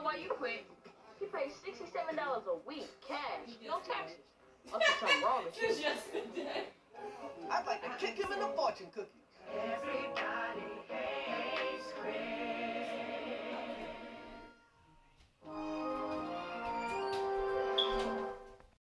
why you quit. He pays $67 a week, cash, no taxes. Must be something wrong with you. I'd like to kick him in the fortune cookie.